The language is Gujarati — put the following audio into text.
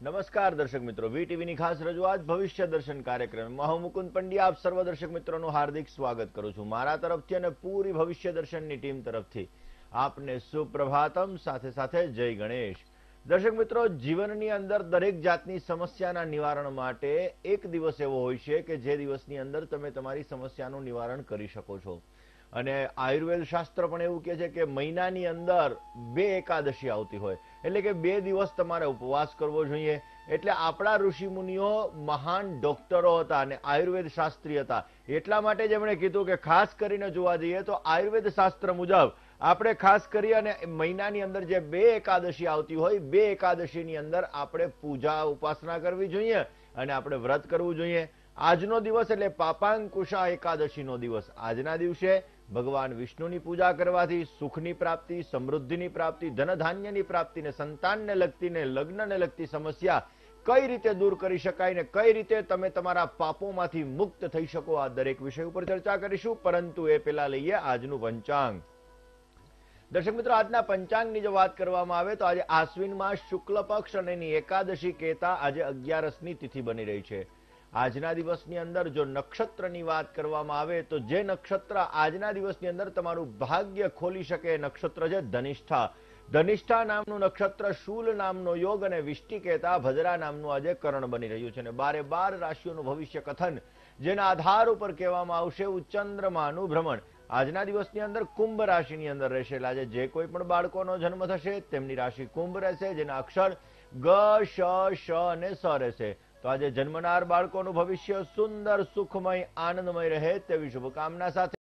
નમસ્કાર દર્શક મિત્રો, વીટીવીની ખાસ રજૂઆત ભવિષ્ય દર્શન કાર્યક્રમમાં હું મુકુંદ પંડ્યા આપ સર્વ દર્શક મિત્રોનું હાર્દિક સ્વાગત કરું છું. મારા તરફથી અને પૂરી ભવિષ્ય દર્શનની ટીમ તરફથી આપને સુપ્રભાતમ, સાથે સાથે જય ગણેશ. દર્શક મિત્રો, જીવનની અંદર દરેક જાતની સમસ્યાના નિવારણ માટે એક દિવસ એવો હોય છે કે જે દિવસની અંદર તમે તમારી સમસ્યાનું નિવારણ કરી શકો છો. અને આયુર્વેદ શાસ્ત્ર પણ એવું કહે છે કે મહિનાની અંદર 2 એકાદશી આવતી હોય, એટલે કે 2 દિવસ તમારે ઉપવાસ કરવો જોઈએ. એટલે આપણા ઋષિ મુનિઓ મહાન ડોક્ટરો હતા અને આયુર્વેદ શાસ્ત્રી હતા. એટલા માટે જ એમણે કીધું કે ખાસ કરીને જોવા જઈએ તો આયુર્વેદ શાસ્ત્ર મુજબ આપણે ખાસ કરી અને મહિનાની અંદર જે 2 એકાદશી આવતી હોય, 2 એકાદશીની અંદર આપણે પૂજા ઉપાસના કરવી જોઈએ અને આપણે વ્રત કરવું જોઈએ. આજનો દિવસ એટલે પાપાંકુશા એકાદશીનો દિવસ. આજના દિવસે ભગવાન વિષ્ણુની પૂજા કરવાથી સુખની પ્રાપ્તિ, સમૃદ્ધિની પ્રાપ્તિ, ધનધાન્યની પ્રાપ્તિ ને સંતાનને લગતી ને લગ્નને લગતી સમસ્યા કઈ રીતે દૂર કરી શકાય ને કઈ રીતે તમે તમારા પાપોમાંથી મુક્ત થઈ શકો, આ દરેક વિષય ઉપર ચર્ચા કરીશું. પરંતુ એ પહેલા લઈએ આજનું પંચાંગ. દર્શક મિત્રો, આજના પંચાંગની જો વાત કરવામાં આવે તો આજે આશ્વિન માસ શુક્લ પક્ષ અને એની એકાદશી કહેતા આજે 11ની તિથિ બની રહી છે. આજના દિવસની અંદર જો નક્ષત્રની વાત કરવામાં આવે તો જે નક્ષત્ર આજના દિવસની અંદર તમારું ભાગ્ય ખોલી શકે એ નક્ષત્ર છે ધનિષ્ઠા. ધનિષ્ઠા નામનું નક્ષત્ર, શૂલ નામનો યોગ અને વિષ્ટિ કહેતા ભદ્રા નામનું આજે કરણ બની રહ્યું છે. અને 12 રાશિઓનું ભવિષ્ય કથન જેના આધાર ઉપર કહેવામાં આવશે ચંદ્રમાનું ભ્રમણ આજના દિવસની અંદર કુંભ રાશિની અંદર રહેશે. આજે જે કોઈ પણ બાળકોનો જન્મ થશે તેમની રાશિ કુંભ રહેશે, જેના અક્ષર ગ, શ, શ અને સ રહેશે. તો આજે જન્મનાર બાળકોનું ભવિષ્ય સુંદર, સુખમય, આનંદમય રહે તેવી શુભકામના સાથે